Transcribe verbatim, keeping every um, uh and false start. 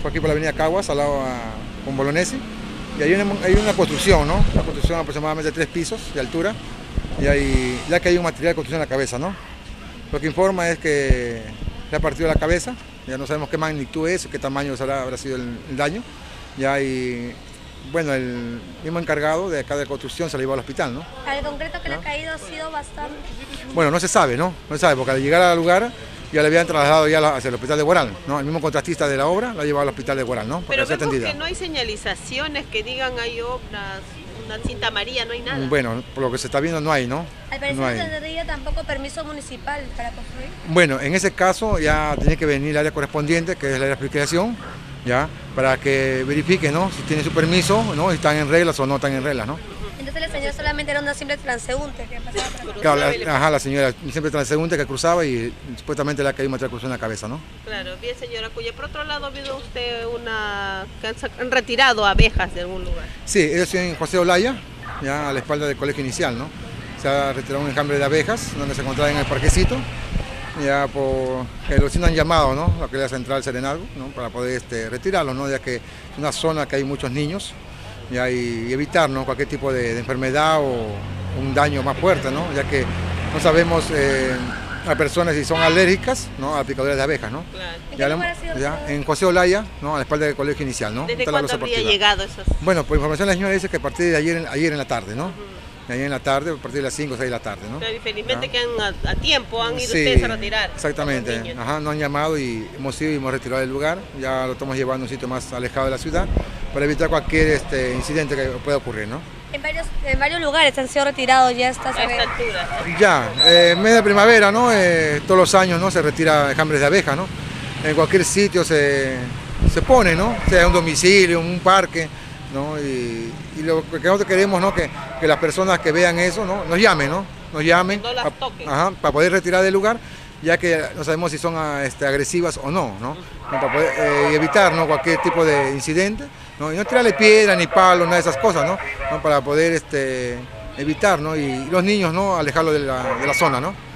por aquí por la avenida Caguas, al lado a, con Bolognesi, y hay una, hay una construcción, ¿no? Una construcción aproximadamente de tres pisos de altura, y hay, ya que hay un material de construcción en la cabeza, ¿no? Lo que informa es que le ha partido la cabeza, ya no sabemos qué magnitud es, qué tamaño habrá, habrá sido el, el daño, ya hay, bueno, el mismo encargado de acá de construcción se lo llevó al hospital, ¿no? Al concreto que ¿no? le ha caído ha sido bastante... Bueno, no se sabe, ¿no? No se sabe, porque al llegar al lugar ya le habían trasladado ya hacia el hospital de Guaral, ¿no? El mismo contratista de la obra la ha llevado al hospital de Guaral, ¿no? Pero vemos que no hay señalizaciones que digan hay obras, una cinta amarilla, no hay nada. Bueno, por lo que se está viendo no hay, ¿no? Al parecer no hay. no tendría tampoco permiso municipal para construir. Bueno, en ese caso ya tiene que venir el área correspondiente, que es el área de explicación, ya, para que verifique, ¿no? Si tiene su permiso, ¿no? Si están en reglas o no están en reglas, ¿no? Entonces la señora solamente era una simple transeúnte que pasaba por aquí. Claro, la, ajá, la señora siempre transeúnte que cruzaba y supuestamente le ha caído material cruzado en la cabeza, ¿no? Claro, bien señora Cuya. Por otro lado, ¿ha habido usted una... que han, han retirado abejas de algún lugar? Sí, ellos en José Olaya, ya a la espalda del colegio inicial, ¿no? Se ha retirado un enjambre de abejas donde se encontraba en el parquecito, ya por que los vecinos han llamado, ¿no? La autoridad central Serenalgo, ¿no? Para poder este, retirarlo, ¿no? Ya que es una zona que hay muchos niños, ya, y, y evitar, ¿no? Cualquier tipo de, de enfermedad o un daño más fuerte, ¿no? Ya que no sabemos eh, a personas si son alérgicas, ¿no? A picaduras de abejas, ¿no? Claro. ¿En Ya, qué lugar ha sido ya, usted? en José Olaya, ¿no? A la espalda del colegio inicial, ¿no? ¿Desde Está la cuándo losa habría deportiva. llegado esos? Bueno, por información la señora dice que a partir de ayer, ayer en la tarde, ¿no? Uh-huh. Ayer en la tarde, a partir de las cinco o seis de la tarde, ¿no? Claro, y felizmente ¿ya? que han, a, a tiempo han ido Sí, ustedes a retirar. Exactamente, ajá, nos han llamado y hemos ido y hemos retirado el lugar, ya lo estamos llevando a un sitio más alejado de la ciudad para evitar cualquier este, incidente que pueda ocurrir, ¿no? En varios, en varios lugares han sido retirados ya estas A esta abejas. altura. Ya, eh, en media primavera, ¿no? Eh, todos los años, ¿no? Se retira enjambres de abejas, ¿no? En cualquier sitio se, se pone, ¿no? Sea un domicilio, un parque, ¿no? Y, y lo que nosotros queremos, ¿no? Que, que las personas que vean eso, ¿no? Nos llamen, ¿no? Nos llamen no las toquen. Ajá, para poder retirar del lugar, ya que no sabemos si son este, agresivas o no, ¿no? Para poder eh, evitar, ¿no? Cualquier tipo de incidente, ¿no? Y no tirarle piedra ni palo, nada de esas cosas, ¿no? ¿no? Para poder este, evitar, ¿no? Y los niños, ¿no? Alejarlos de la, de la zona, ¿no?